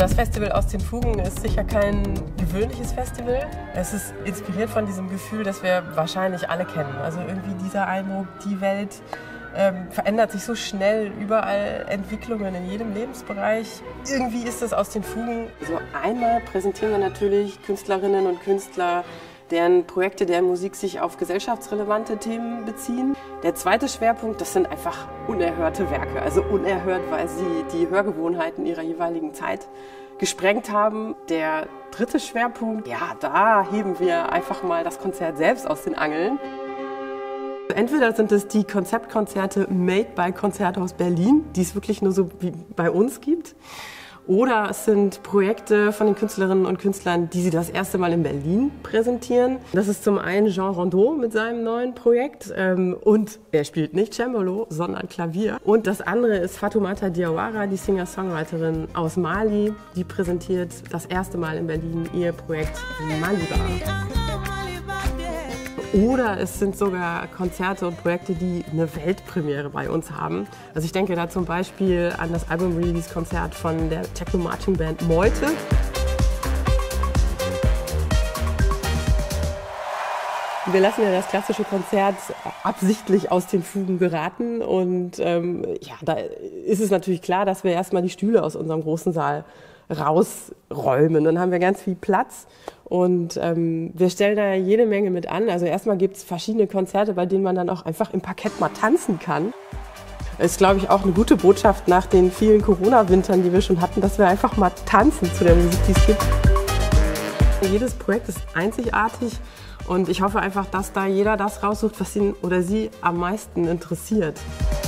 das Festival aus den Fugen ist sicher kein gewöhnliches Festival. Es ist inspiriert von diesem Gefühl, das wir wahrscheinlich alle kennen. Also irgendwie dieser Eindruck, die Welt verändert sich so schnell, überall Entwicklungen in jedem Lebensbereich. Irgendwie ist es aus den Fugen. Also einmal präsentieren wir natürlich Künstlerinnen und Künstler, deren Projekte, deren Musik sich auf gesellschaftsrelevante Themen beziehen. Der zweite Schwerpunkt, das sind einfach unerhörte Werke. Also unerhört, weil sie die Hörgewohnheiten ihrer jeweiligen Zeit gesprengt haben. Der dritte Schwerpunkt, ja, da heben wir einfach mal das Konzert selbst aus den Angeln. Entweder sind es die Konzeptkonzerte Made by Konzerthaus Berlin, die es wirklich nur so wie bei uns gibt. Oder es sind Projekte von den Künstlerinnen und Künstlern, die sie das erste Mal in Berlin präsentieren. Das ist zum einen Jean Rondeau mit seinem neuen Projekt und er spielt nicht Cembalo, sondern Klavier. Und das andere ist Fatoumata Diawara, die Singer-Songwriterin aus Mali. Die präsentiert das erste Mal in Berlin ihr Projekt Maliba. Oder es sind sogar Konzerte und Projekte, die eine Weltpremiere bei uns haben. Also ich denke da zum Beispiel an das Album-Release-Konzert von der Techno-Marching-Band Meute. Wir lassen ja das klassische Konzert absichtlich aus den Fugen geraten. Und ja, da ist es natürlich klar, dass wir erstmal die Stühle aus unserem großen Saal rausräumen. Dann haben wir ganz viel Platz und wir stellen da jede Menge mit an. Also erstmal gibt es verschiedene Konzerte, bei denen man dann auch einfach im Parkett mal tanzen kann. Ist, glaube ich, auch eine gute Botschaft nach den vielen Corona-Wintern, die wir schon hatten, dass wir einfach mal tanzen zu der Musik, die es gibt. Jedes Projekt ist einzigartig und ich hoffe einfach, dass da jeder das raussucht, was ihn oder sie am meisten interessiert.